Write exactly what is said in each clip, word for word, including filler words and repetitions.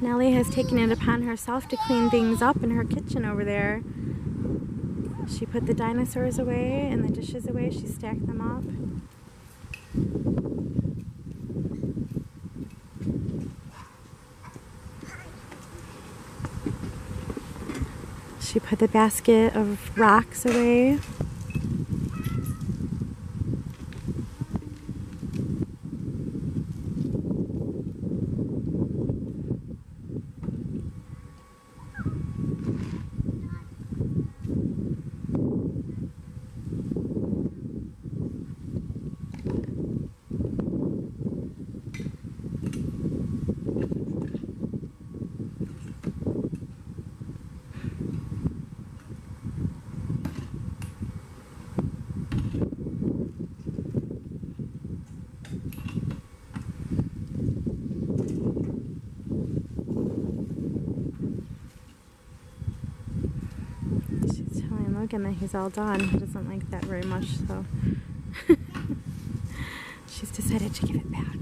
Nellie has taken it upon herself to clean things up in her kitchen over there. She put the dinosaurs away and the dishes away. She stacked them up. She put the basket of rocks away. Logan that he's all done. He doesn't like that very much, so she's decided to give it back.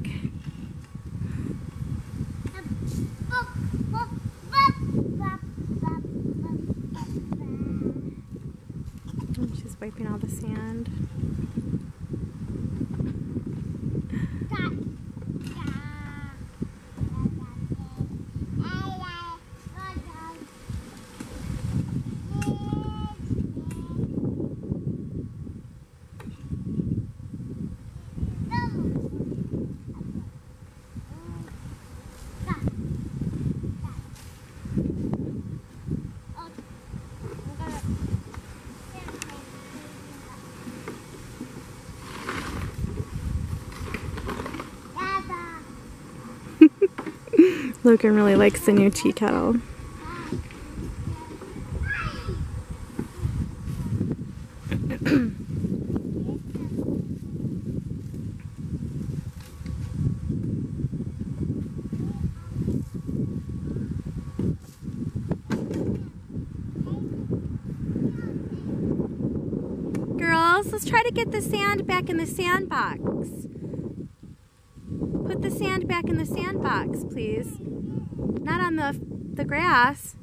And she's wiping all the sand. Logan really likes the new tea kettle. Girls, let's try to get the sand back in the sandbox. Put the sand back in the sandbox, please. Not on the, the grass.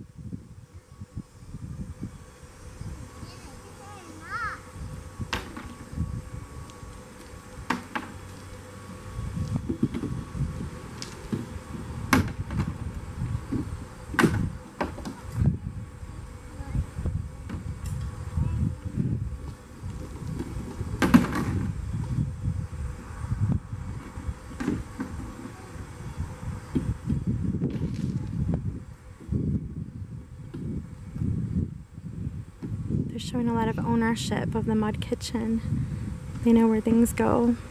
Showing a lot of ownership of the mud kitchen. They know where things go.